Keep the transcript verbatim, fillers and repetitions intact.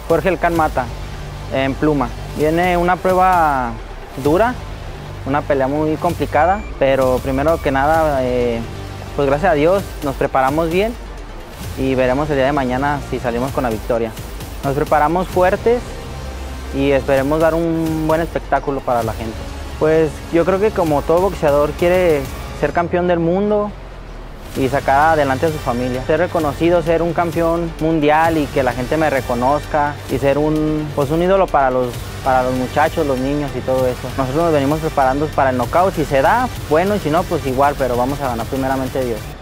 Jorge El Can Mata, en pluma. Viene una prueba dura, una pelea muy complicada, pero primero que nada, eh, pues gracias a Dios nos preparamos bien y veremos el día de mañana si salimos con la victoria. Nos preparamos fuertes y esperemos dar un buen espectáculo para la gente. Pues yo creo que como todo boxeador quiere ser campeón del mundo y sacar adelante a su familia. Ser reconocido, ser un campeón mundial y que la gente me reconozca y ser un, pues un ídolo para los, para los muchachos, los niños y todo eso. Nosotros nos venimos preparando para el knockout. Si se da, bueno, y si no, pues igual, pero vamos a ganar primeramente Dios.